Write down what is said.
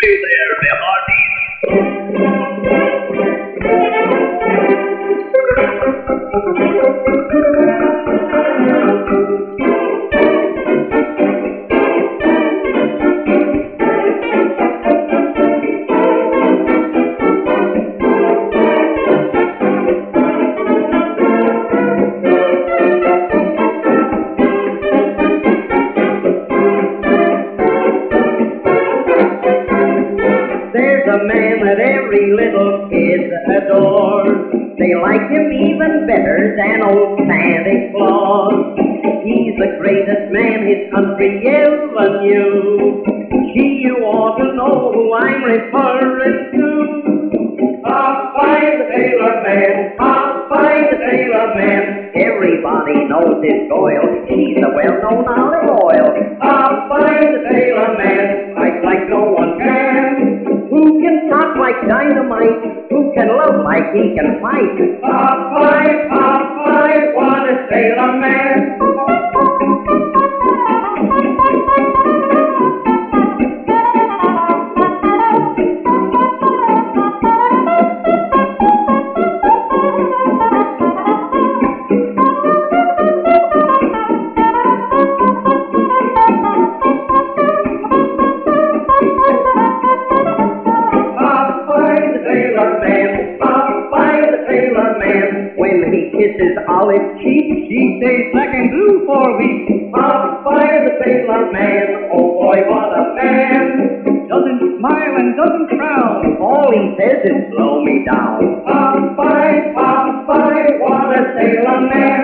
Hey there, me hearties. There's a man that every little kid adores. They like him even better than old Santa Claus. He's the greatest man his country ever knew. Gee, you ought to know who I'm referring to. Popeye the Sailor Man, Popeye the Sailor Man. Everybody knows his Goyle, he's a well-known olive oil. Popeye the Sailor Man, fights like no one can. Who can talk like dynamite? Who can love like he can fight? Popeye, Popeye, what a sailor man! When he kisses Olive cheek, she stays black and blue for weeks. Popeye the Sailor Man, oh boy, what a man! Doesn't smile and doesn't frown, all he says is slow me down. Popeye, Popeye, what a sailor man!